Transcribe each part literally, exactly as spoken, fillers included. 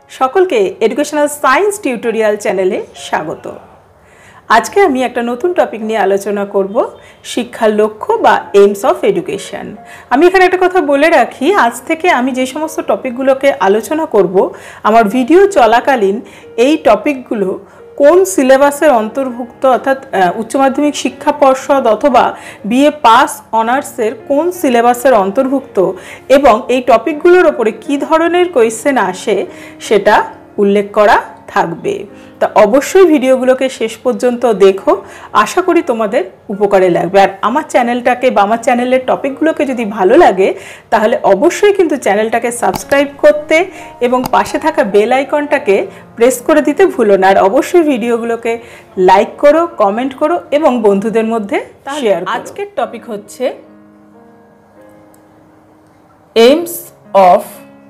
সকলকে educational science tutorial চ্যানেলে স্বাগত। আজকে আমি একটা নতুন টপিক নিয়ে আলোচনা করব, শিক্ষার লক্ষ্য বা এইমস অফ এডুকেশন। আমি এখানে একটা কথা বলে রাখি, আজ থেকে আমি যে সমস্ত টপিকগুলোকে আলোচনা করব, আমার ভিডিও চলাকালীন এই টপিকগুলো কোন সিলেবাসের অন্তর্ভুক্ত, অর্থাৎ উচ্চ মাধ্যমিক শিক্ষা পর্ষদ অথবা বিএ পাস অনার্সের কোন সিলেবাসের অন্তর্ভুক্ত এবং এই টপিকগুলোর ওপরে কী ধরনের কোয়েশ্চেন আসে সেটা উল্লেখ করা থাকবে। তা অবশ্যই ভিডিওগুলোকে শেষ পর্যন্ত দেখো, আশা করি তোমাদের উপকারে লাগবে। আর আমার চ্যানেলটাকে বা আমার চ্যানেলের টপিকগুলোকে যদি ভালো লাগে তাহলে অবশ্যই কিন্তু চ্যানেলটাকে সাবস্ক্রাইব করতে এবং পাশে থাকা বেল আইকনটাকে প্রেস করে দিতে ভুলো না। আর অবশ্যই ভিডিওগুলোকে লাইক করো, কমেন্ট করো এবং বন্ধুদের মধ্যে শেয়ার করো। আজকের টপিক হচ্ছে এইমস অফ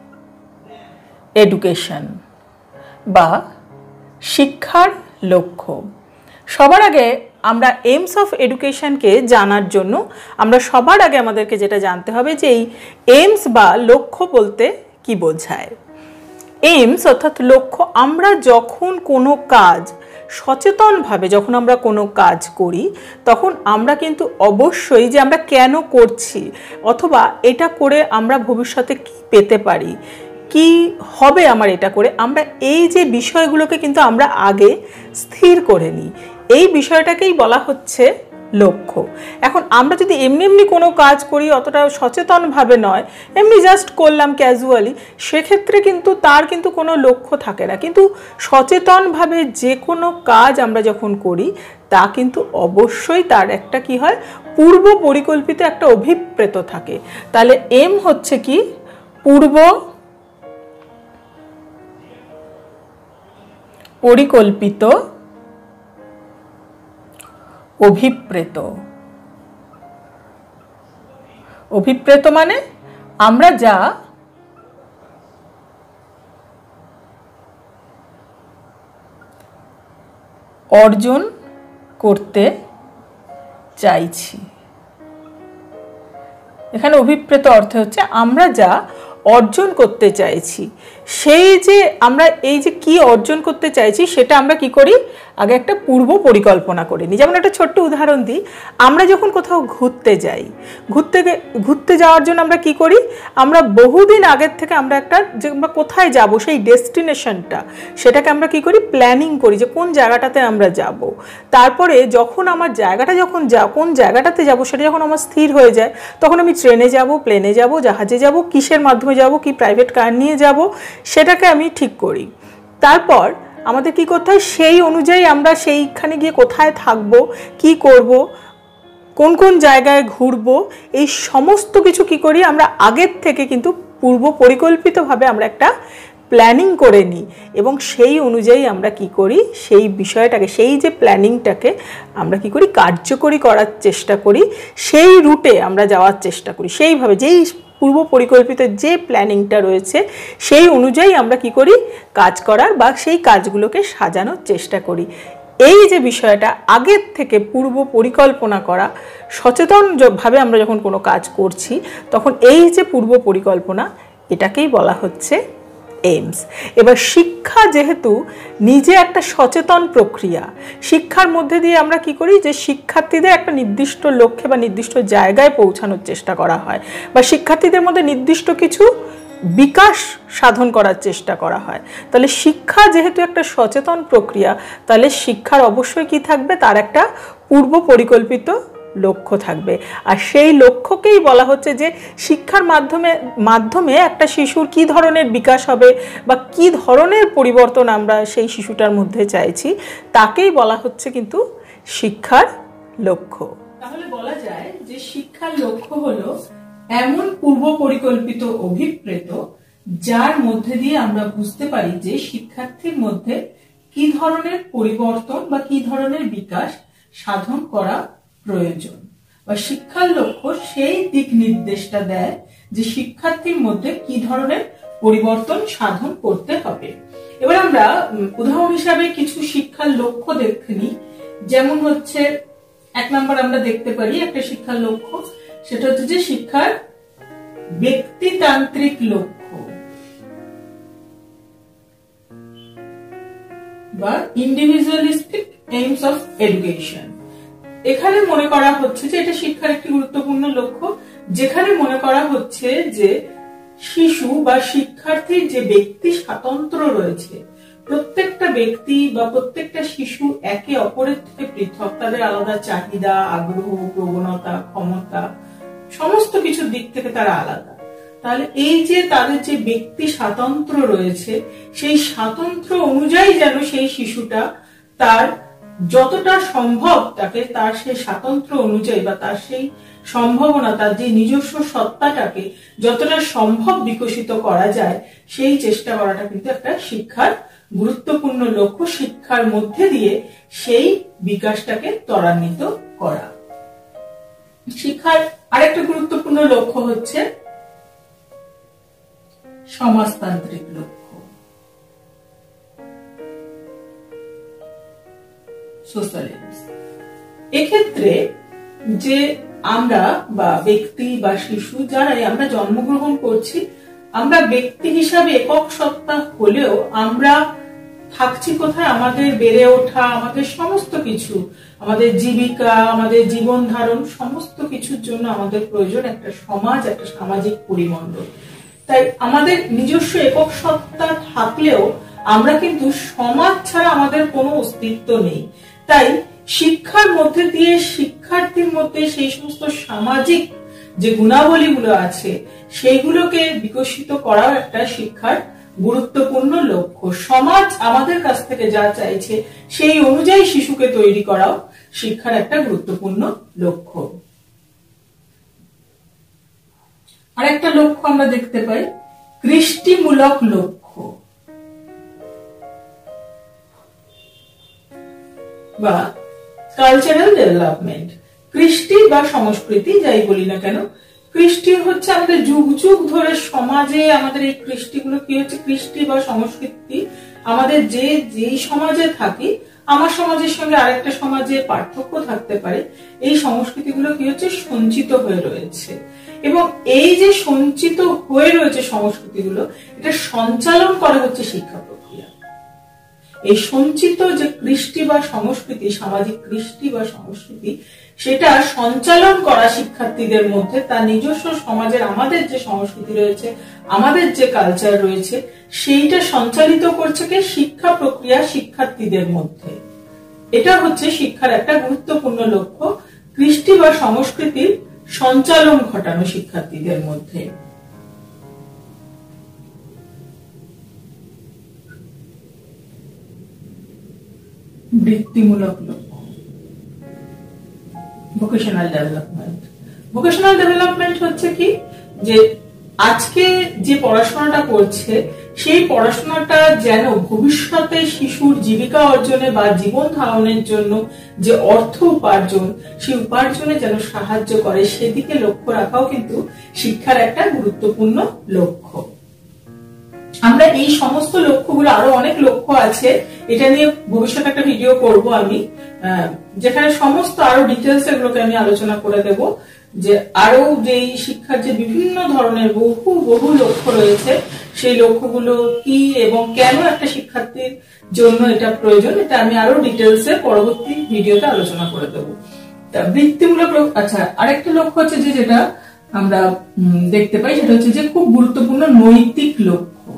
এডুকেশন বা শিক্ষার লক্ষ্য। সবার আগে আমরা এইমস অফ এডুকেশনকে জানার জন্য আমরা সবার আগে আমাদেরকে যেটা জানতে হবে যে এই এইমস বা লক্ষ্য বলতে কি বোঝায়। এইমস অর্থাৎ লক্ষ্য, আমরা যখন কোনো কাজ সচেতনভাবে যখন আমরা কোনো কাজ করি তখন আমরা কিন্তু অবশ্যই যে আমরা কেন করছি অথবা এটা করে আমরা ভবিষ্যতে কি পেতে পারি, কি হবে আমার এটা করে, আমরা এই যে বিষয়গুলোকে কিন্তু আমরা আগে স্থির করে নিই। এই বিষয়টাকেই বলা হচ্ছে লক্ষ্য। এখন আমরা যদি এমনি এমনি কোনো কাজ করি, অতটা সচেতনভাবে নয়, এমনি জাস্ট করলাম ক্যাজুয়ালি, সেক্ষেত্রে কিন্তু তার কিন্তু কোনো লক্ষ্য থাকে না। কিন্তু সচেতনভাবে যে কোনো কাজ আমরা যখন করি তা কিন্তু অবশ্যই তার একটা কি হয়, পূর্ব পরিকল্পিত একটা অভিপ্রেত থাকে। তাহলে এম হচ্ছে কি, পূর্ব পরিকল্পিত অভিপ্রেত। অভিপ্রেত মানে আমরা যা অর্জন করতে চাইছি। এখানে অভিপ্রেত অর্থ হচ্ছে আমরা যা অর্জন করতে চাইছি, সেই যে আমরা এই যে কি অর্জন করতে চাইছি সেটা আমরা কি করি, আগে একটা পূর্ব পরিকল্পনা করে নিই। যেমন একটা ছোট্ট উদাহরণ দিই, আমরা যখন কোথাও ঘুরতে যাই, ঘুরতে ঘুরতে যাওয়ার জন্য আমরা কি করি, আমরা বহুদিন আগের থেকে আমরা একটা যে আমরা কোথায় যাব সেই ডেস্টিনেশনটা সেটাকে আমরা কি করি, প্ল্যানিং করি যে কোন জায়গাটাতে আমরা যাব। তারপরে যখন আমার জায়গাটা যখন যা কোন জায়গাটাতে যাব সেটা যখন আমার স্থির হয়ে যায় তখন আমি ট্রেনে যাব, প্লেনে যাব, জাহাজে যাব, কিসের মাধ্যমে যাব, কি প্রাইভেট কার নিয়ে যাব সেটাকে আমি ঠিক করি। তারপর আমাদের কি করতে হয়, সেই অনুযায়ী আমরা সেইখানে গিয়ে কোথায় থাকব, কি করব, কোন কোন জায়গায় ঘুরবো, এই সমস্ত কিছু কি করি আমরা আগের থেকে কিন্তু পূর্ব পরিকল্পিতভাবে আমরা একটা প্ল্যানিং করে নিই এবং সেই অনুযায়ী আমরা কি করি, সেই বিষয়টাকে, সেই যে প্ল্যানিংটাকে আমরা কি করি, কার্যকরী করার চেষ্টা করি, সেই রুটে আমরা যাওয়ার চেষ্টা করি। সেইভাবে যেই পূর্ব পরিকল্পিত যে প্ল্যানিংটা রয়েছে সেই অনুযায়ী আমরা কি করি, কাজ করার বা সেই কাজগুলোকে সাজানোর চেষ্টা করি। এই যে বিষয়টা আগের থেকে পূর্ব পরিকল্পনা করা, সচেতনভাবে আমরা যখন কোনো কাজ করছি তখন এই যে পূর্ব পরিকল্পনা, এটাকেই বলা হচ্ছে এইমস। এবার শিক্ষা যেহেতু নিজে একটা সচেতন প্রক্রিয়া, শিক্ষার মধ্যে দিয়ে আমরা কি করি, যে শিক্ষার্থীদের একটা নির্দিষ্ট লক্ষ্যে বা নির্দিষ্ট জায়গায় পৌঁছানোর চেষ্টা করা হয় বা শিক্ষার্থীদের মধ্যে নির্দিষ্ট কিছু বিকাশ সাধন করার চেষ্টা করা হয়। তাহলে শিক্ষা যেহেতু একটা সচেতন প্রক্রিয়া, তাহলে শিক্ষার অবশ্যই কি থাকবে, তার একটা পূর্ব পরিকল্পিত লক্ষ্য থাকবে। আর সেই লক্ষ্যকেই বলা হচ্ছে যে শিক্ষার মাধ্যমে মাধ্যমে একটা শিশুর কি ধরনের বিকাশ হবে বা কি ধরনের পরিবর্তন আমরা সেই শিশুটার মধ্যে চাইছি, তাকেই বলা হচ্ছে কিন্তু শিক্ষার লক্ষ্য। তাহলে বলা যায় যে শিক্ষার লক্ষ্য হলো এমন পূর্ব পরিকল্পিত অভিপ্রেত যার মধ্যে দিয়ে আমরা বুঝতে পারি যে শিক্ষার্থীর মধ্যে কি ধরনের পরিবর্তন বা কি ধরনের বিকাশ সাধন করা প্রয়োজন, বা শিক্ষার লক্ষ্য সেই দিক নির্দেশটা দেয় যে শিক্ষার্থীর মধ্যে কি ধরনের পরিবর্তন সাধন করতে হবে। এবার আমরা উদাহরণ হিসাবে কিছু শিক্ষার লক্ষ্য দেখে নিই। যেমন হচ্ছে এক নম্বর আমরা দেখতে পারি একটা শিক্ষার লক্ষ্য, সেটা হচ্ছে যে শিক্ষার ব্যক্তিতান্ত্রিক লক্ষ্য। বা ইন্ডিভিজুয়ালিস্টিক এইমস অফ এডুকেশন। এখানে মনে করা হচ্ছে যে এটা শিক্ষার একটি গুরুত্বপূর্ণ লক্ষ্য, যেখানে মনে করা হচ্ছে যে শিশু বা শিক্ষার্থীর যে ব্যক্তি স্বাতন্ত্র্য রয়েছে, প্রত্যেকটা ব্যক্তি বা প্রত্যেকটা শিশু একে অপরের থেকে পৃথক, তাদের আলাদা চাহিদা, আগ্রহ, প্রবণতা, ক্ষমতা, সমস্ত কিছুর দিক থেকে তারা আলাদা। তাহলে এই যে তাদের যে ব্যক্তি স্বাতন্ত্র্য রয়েছে, সেই স্বাতন্ত্র্য অনুযায়ী যেন সেই শিশুটা তার যতটা সম্ভব তাকে তার সেই স্বাতন্ত্র্য অনুযায়ী বা তার সেই সম্ভাবনা, তার যে নিজস্ব সত্তাটাকে যতটা সম্ভব বিকশিত করা যায়, সেই চেষ্টা করাটা কিন্তু একটা শিক্ষার গুরুত্বপূর্ণ লক্ষ্য। শিক্ষার মধ্যে দিয়ে সেই বিকাশটাকে ত্বরান্বিত করা। শিক্ষার আরেকটা গুরুত্বপূর্ণ লক্ষ্য হচ্ছে সমাজতান্ত্রিক লক্ষ্য, সোশ্যালিজম। এক্ষেত্রে যে আমরা বা ব্যক্তি বা শিশু যারাই আমরা জন্মগ্রহণ করছি, আমরা ব্যক্তি হিসাবে একক সত্তা হলেও আমরা থাকছি কোথায়? আমাদের বেড়ে ওঠা, আমাদের সমস্ত কিছু, আমাদের জীবিকা, আমাদের জীবন ধারণ, সমস্ত কিছুর জন্য আমাদের প্রয়োজন একটা সমাজ, একটা সামাজিক পরিমণ্ডল। তাই আমাদের নিজস্ব একক সত্তা থাকলেও আমরা কিন্তু সমাজ ছাড়া আমাদের কোনো অস্তিত্ব নেই। তাই শিক্ষার মধ্যে দিয়ে শিক্ষার্থীর মধ্যে সেই সমস্ত সামাজিক যে গুণাবলীগুলো আছে সেইগুলোকে বিকশিত করাও একটা শিক্ষার গুরুত্বপূর্ণ লক্ষ্য। সমাজ আমাদের কাছ থেকে যা চাইছে সেই অনুযায়ী শিশুকে তৈরি করাও শিক্ষার একটা গুরুত্বপূর্ণ লক্ষ্য। আরেকটা লক্ষ্য আমরা দেখতে পাই কৃষ্টিমূলক লক্ষ্য বা কালচারাল ডেভেলপমেন্ট। কৃষ্টি বা সংস্কৃতি যাই বলি না কেন, কৃষ্টি হচ্ছে আমাদের যুগ যুগ ধরে সমাজে আমাদের এই কৃষ্টিগুলো কি হচ্ছে, কৃষ্টি বা সংস্কৃতি আমাদের যে যেই সমাজে থাকি, আমার সমাজের সঙ্গে আরেকটা সমাজে পার্থক্য থাকতে পারে, এই সংস্কৃতিগুলো কি হচ্ছে সঞ্চিত হয়ে রয়েছে। এবং এই যে সঞ্চিত হয়ে রয়েছে সংস্কৃতিগুলো, এটা সঞ্চালন করা হচ্ছে শিক্ষা প্রক্রিয়া। এই সঞ্চিত যে কৃষ্টি বা সংস্কৃতি, সামাজিক কৃষ্টি বা সংস্কৃতি, সেটা সঞ্চালন করা শিক্ষার্থীদের মধ্যে তার নিজস্ব সমাজের আমাদের যে সংস্কৃতি রয়েছে, আমাদের যে কালচার রয়েছে, সেইটা সঞ্চালিত করছে কে? শিক্ষা প্রক্রিয়া শিক্ষার্থীদের মধ্যে। এটা হচ্ছে শিক্ষার একটা গুরুত্বপূর্ণ লক্ষ্য, কৃষ্টি বা সংস্কৃতির সঞ্চালন ঘটানো শিক্ষার্থীদের মধ্যে। বৃত্তিমূলক লক্ষ্য, ভোকেশনাল ডেভেলপমেন্ট। ভোকেশনাল ডেভেলপমেন্ট হচ্ছে কি, যে আজকে যে পড়াশোনাটা করছে সেই পড়াশোনাটা যেন ভবিষ্যতে শিশুর জীবিকা অর্জনে বা জীবন ধারণের জন্য যে অর্থ উপার্জন, সেই উপার্জনে যেন সাহায্য করে, সেদিকে লক্ষ্য রাখাও কিন্তু শিক্ষার একটা গুরুত্বপূর্ণ লক্ষ্য। আমরা এই সমস্ত লক্ষ্যগুলো, আরো অনেক লক্ষ্য আছে, এটা নিয়ে ভবিষ্যতে একটা ভিডিও করব আমি, যেখানে সমস্ত আরো ডিটেলস এগুলোকে আমি আলোচনা করে দেব, যে আরো যে শিক্ষার যে বিভিন্ন ধরনের বহু বহু লক্ষ্য রয়েছে, সেই লক্ষ্যগুলো কি এবং কেন একটা শিক্ষার্থীর জন্য এটা প্রয়োজন, এটা আমি আরো ডিটেলসে পরবর্তী ভিডিওতে আলোচনা করে দেব। বৃত্তিমূলক, আচ্ছা আরেকটা লক্ষ্য হচ্ছে যে যেটা আমরা দেখতে পাই, সেটা হচ্ছে যে খুব গুরুত্বপূর্ণ নৈতিক লক্ষ্য,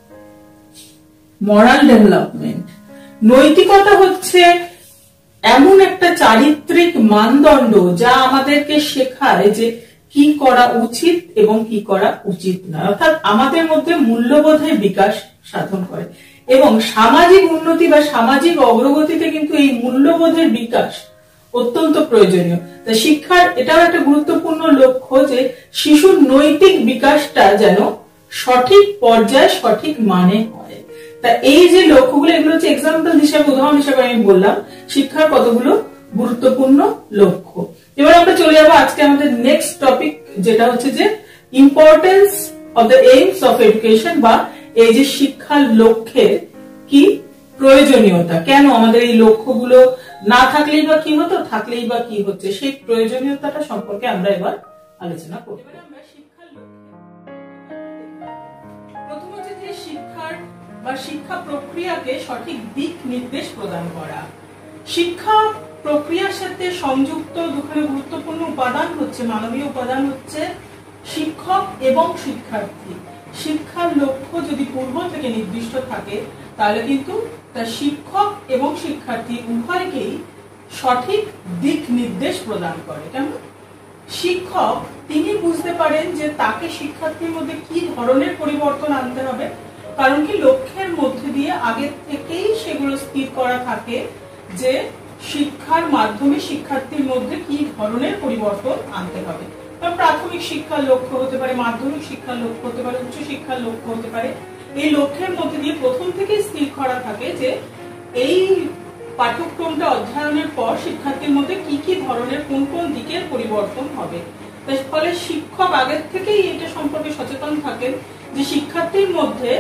মরাল ডেভেলপমেন্ট। নৈতিকতা হচ্ছে এমন একটা চারিত্রিক মানদণ্ড যা আমাদেরকে শেখায় যে কি করা উচিত এবং কি করা উচিত না, অর্থাৎ আমাদের মধ্যে মূল্যবোধের বিকাশ সাধন করে। এবং সামাজিক উন্নতি বা সামাজিক অগ্রগতিতে কিন্তু এই মূল্যবোধের বিকাশ অত্যন্ত প্রয়োজনীয়। তাই শিক্ষার এটাও একটা গুরুত্বপূর্ণ লক্ষ্য যে শিশুর নৈতিক বিকাশটা যেন সঠিক পর্যায়ে সঠিক মানে হয়। তা এই যে লক্ষ্যগুলো, এগুলো হচ্ছে এক্সাম্পল হিসেবে, উদাহরণ হিসেবে আমি বললাম শিক্ষার কতগুলো গুরুত্বপূর্ণ লক্ষ্য। এবার আমরা চলে যাবো আজকে আমাদের নেক্সট টপিক, যেটা হচ্ছে যে importance of the aims of education, বা এই যে শিক্ষার লক্ষ্যের কি প্রয়োজনীয়তা, কেন আমাদের এই লক্ষ্যগুলো না থাকলেই বা কি হতো, থাকলেই বা কি হচ্ছে, সেই প্রয়োজনীয়তাটা সম্পর্কে আমরা এবার আলোচনা করব। প্রথম হচ্ছে যে শিক্ষার বা শিক্ষা প্রক্রিয়াকে সঠিক দিক নির্দেশ প্রদান করা। শিক্ষা প্রক্রিয়ার সাথে সংযুক্ত দুখানে গুরুত্বপূর্ণ উপাদান হচ্ছে, মানবীয় উপাদান হচ্ছে শিক্ষক এবং শিক্ষার্থী। শিক্ষার লক্ষ্য যদি পূর্ব থেকে নির্দিষ্ট থাকে তাহলে কিন্তু তা শিক্ষক এবং শিক্ষার্থী উভয়কেই সঠিক দিক নির্দেশ প্রদান করে। কেমন? শিক্ষক তিনি বুঝতে পারেন যে তাকে শিক্ষার্থীর মধ্যে কি ধরনের পরিবর্তন আনতে হবে, কারণ কি লক্ষ্যের মধ্যে দিয়ে আগে থেকেই সেগুলো স্থির করা থাকে যে শিক্ষার মাধ্যমে শিক্ষার্থীর মধ্যে কি ধরনের পরিবর্তন আনতে হবে। প্রাথমিক শিক্ষার লক্ষ্য হতে পারে, মাধ্যমিক শিক্ষার লক্ষ্য হতে পারে, উচ্চ শিক্ষার লক্ষ্য হতে পারে। এই লক্ষ্যের মধ্যে দিয়ে প্রথম থেকেই স্থির করা থাকে যে এই পাঠ্যক্রমটা অধ্যয়নের পর শিক্ষার্থীর মধ্যে কি কি ধরনের কোন কোন দিকের পরিবর্তন হবে। ফলে শিক্ষক আগের থেকেই এটা সম্পর্কে সচেতন থাকেন যে শিক্ষার্থীর মধ্যে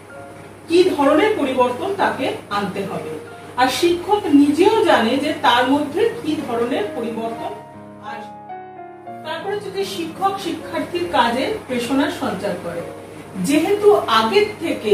কি ধরনের পরিবর্তন তাকে আনতে হবে, আর শিক্ষক নিজেও জানে যে তার মধ্যে কি ধরনের পরিবর্তন আসবে। তারপরে যদি শিক্ষক শিক্ষার্থীর কাজে প্রেরণার সঞ্চার করে, যেহেতু আগের থেকে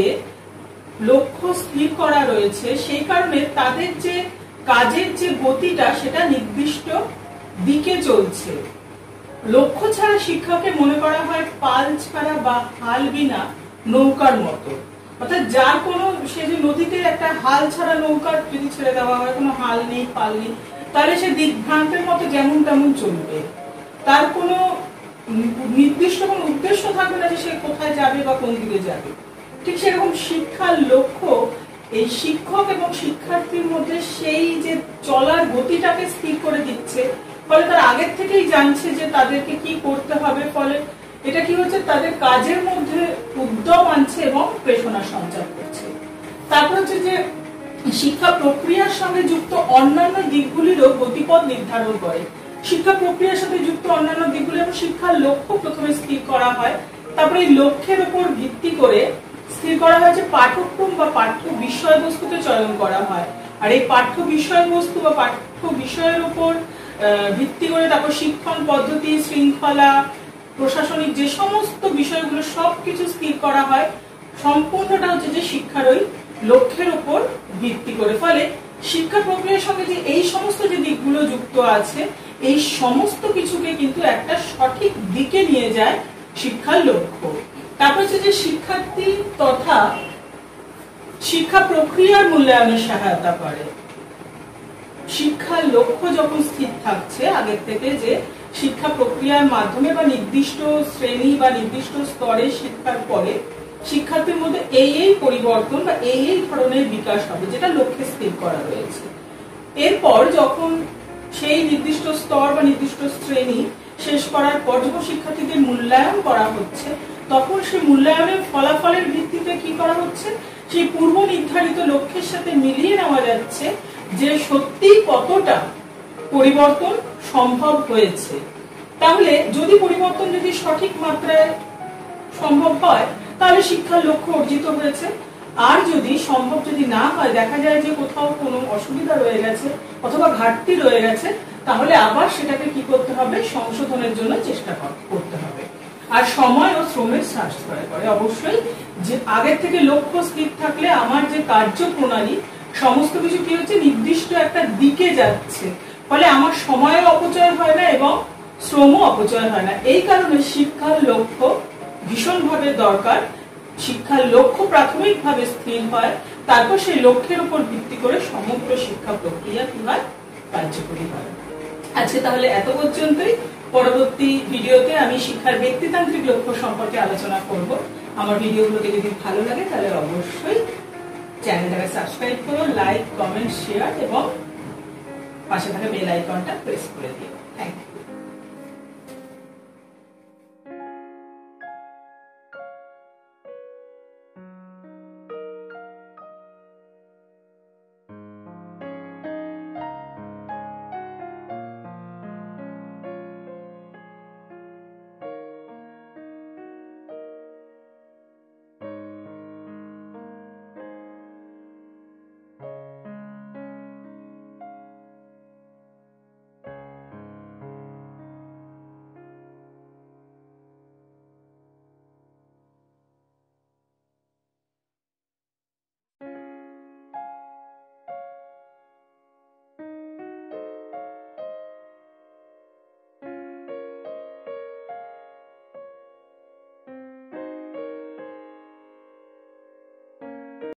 লক্ষ্য স্থির করা রয়েছে সেই কারণে তাদের যে কাজের যে গতিটা সেটা নির্দিষ্ট দিকে চলছে। লক্ষ্য ছাড়া শিক্ষাকে মনে করা হয় পাল ছাড়া বা হাল বিনা নৌকার মতো, অর্থাৎ যার কোনো, সে যে নদীতে একটা হাল ছাড়া নৌকা যদি ছেড়ে দেওয়া হয়, কোনো হাল নেই পাল নেই, তাহলে সে দিকভ্রান্তের মতো যেমন তেমন চলবে, তার কোনো নির্দিষ্ট কোনো উদ্দেশ্য থাকবে না যে সে কোথায় যাবে বা কোন দিকে যাবে। ঠিক সেরকম শিক্ষার লক্ষ্য এই শিক্ষক এবং শিক্ষার্থীর মধ্যে সেই যে চলার গতিটাকে স্থির করে দিচ্ছে, ফলে তার আগের থেকেই জানছে যে তাদেরকে কি করতে হবে। ফলে এটা কি হচ্ছে, তাদের কাজের মধ্যে উদ্যম আনছে এবং প্রেরণা সঞ্চার করছে। তারপর হচ্ছে যে শিক্ষা প্রক্রিয়ার সঙ্গে যুক্ত অন্যান্য দিকগুলিরও গতিপথ নির্ধারণ করে। শিক্ষা প্রক্রিয়ার সাথে যুক্ত অন্যান্য দিকগুলি এবং শিক্ষার লক্ষ্য প্রথমে স্থির করা হয়, তারপরে এই লক্ষ্যের উপর ভিত্তি করে স্থির করা হয় যে পাঠ্যক্রম বা পাঠ্য বিষয়বস্তুকে চয়ন করা হয়, আর এই পাঠ্য বিষয়বস্তু বা পাঠ্য বিষয়ের উপর ভিত্তি করে তারপর শিক্ষণ পদ্ধতি, শৃঙ্খলা, প্রশাসনিক যে সমস্ত বিষয়গুলো সবকিছু স্থির করা হয়। সম্পূর্ণটা হচ্ছে যে শিক্ষার ওই লক্ষ্যের উপর ভিত্তি করে। ফলে শিক্ষা প্রক্রিয়ার সঙ্গে যে এই সমস্ত যে দিকগুলো যুক্ত আছে, এই সমস্ত কিছুকে কিন্তু একটা সঠিক দিকে নিয়ে যায় শিক্ষার লক্ষ্য। তারপর হচ্ছে যে শিক্ষার্থী তথা শিক্ষা প্রক্রিয়ার মূল্যায়নে সহায়তা করে। শিক্ষার লক্ষ্য যখন স্থির থাকছে আগের থেকে যে শিক্ষা প্রক্রিয়ার মাধ্যমে বা নির্দিষ্ট শ্রেণী বা নির্দিষ্ট স্তরে শিক্ষার পরে শিক্ষার্থীর মধ্যে এই এই পরিবর্তন বা এই এই ধরনের বিকাশ হবে, যেটা লক্ষ্যে স্থির করা রয়েছে। এরপর যখন সেই নির্দিষ্ট স্তর বা নির্দিষ্ট শ্রেণী শেষ করার পর যখন শিক্ষার্থীদের মূল্যায়ন করা হচ্ছে, তখন সেই মূল্যায়নের ফলাফলের ভিত্তিতে কি করা হচ্ছে, সেই পূর্ব নির্ধারিত লক্ষ্যের সাথে মিলিয়ে নেওয়া যাচ্ছে যে সত্যি কতটা পরিবর্তন সম্ভব হয়েছে। তাহলে যদি পরিবর্তন যদি সঠিক মাত্রায় সম্ভব হয় তাহলে শিক্ষার লক্ষ্য অর্জিত হয়েছে, আর যদি সম্ভব যদি না হয়, দেখা যায় যে কোথাও কোনো অসুবিধা রয়ে গেছে অথবা ঘাটতি রয়ে গেছে, তাহলে আবার সেটাকে কি করতে হবে, সংশোধনের জন্য চেষ্টা করতে হবে। আর সময় ও শ্রমের সাশ্রয় করে। অবশ্যই যে আগের থেকে লক্ষ্য স্থির থাকলে আমার যে কার্যপ্রণালী সমস্ত কিছু কি হচ্ছে, নির্দিষ্ট একটা দিকে যাচ্ছে, ফলে আমার সময়ও অপচয় হয় না এবং শ্রমও অপচয় হয় না। এই কারণে শিক্ষার লক্ষ্য ভীষণভাবে দরকার। শিক্ষার লক্ষ্য প্রাথমিকভাবে স্থির হয়, তারপর সেই লক্ষ্যের উপর ভিত্তি করে সমগ্র শিক্ষা প্রক্রিয়া কি হয়, কার্যকরী হয়। আজকে তাহলে এত পর্যন্তই। পরবর্তী ভিডিওতে আমি শিক্ষার ব্যক্তিতান্ত্রিক লক্ষ্য সম্পর্কে আলোচনা করব। আমার ভিডিওগুলোকে যদি ভালো লাগে তাহলে অবশ্যই চ্যানেলটাকে সাবস্ক্রাইব করো, লাইক, কমেন্ট, শেয়ার এবং পাশে থাকা বেল আইকনটা প্রেস করে দিও। Thank you.